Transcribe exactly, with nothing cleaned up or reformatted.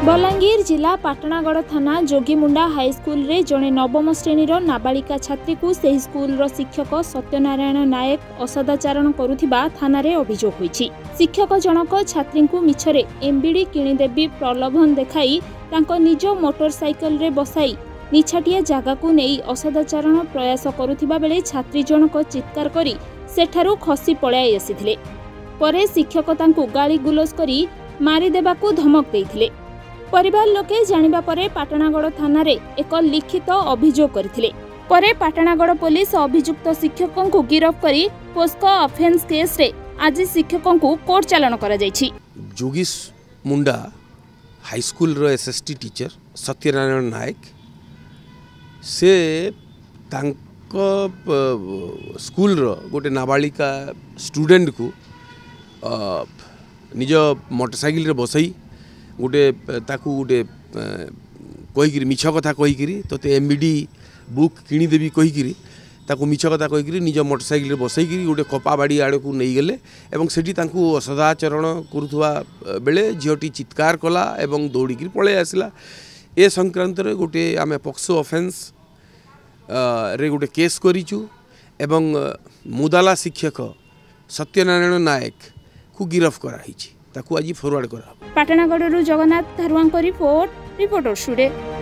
बलांगीर जिला पाटनागढ़ थाना जोगीमुंडा हाईस्कल रे जड़े नवम श्रेणी नाबालिका छात्री को सही स्कूल शिक्षक सत्यनारायण नायक असदाचरण करुथिबा थाना रे अभियोग होईछि। शिक्षक जनक छात्री को मिछरे एमबीडी किणीदेवी प्रलोभन देखाई तांको निज मोटरसाइकल रे बसाई निछाटिया जगह को नहीं असदाचरण प्रयास करुथिबा बेले छात्री जनक चित्कार करी सेठारु खसी पळाई आसिथिले। परे शिक्षक तांको गाली गुलस करी मारी देबाकू धमक देइथिले। परिवार लोके जानिबा परे पाटनागढ़ थाना रे एक लिखित अभियोग करथिले। परे पाटनागढ़ पुलिस अभियुक्त शिक्षकों को गिरफ्त करी पोस्को ऑफेंस केस रे आज शिक्षकों को कोर्ट चालान करा जायछि। जोगिस मुंडा हाई स्कूल रो एसएसटी टीचर सत्यनारायण नायक से तांको स्कूल रो गोटे नाबालिका स्टूडेंट को निज मोटरसाइकिल रे बसई गोटे ताकू गोटे कहीकि मिछ कथा कहीकि तोते एमबीडी बुक किणीदेवी कहीकि ताकू मिछ कथा कहीकि निज मोटरसाइकिल रे बसईकि गोटे कपा बाड़ी आड़ को नहीं गले एवं सेठी तांकू असदाचरण करुवा बेले झीटी चित्कार कला एवं दौड़िकी पलि आसला। ए संक्रांत रे गोटे आमे पक्सो ऑफेंस रे गोटे केस करिचु एवं मुदाला शिक्षक सत्यनारायण नायक को गिरफ्त कराई ताकू आज फॉरवर्ड करा। Patnagarh Jagannath Dharuan report reporter studio.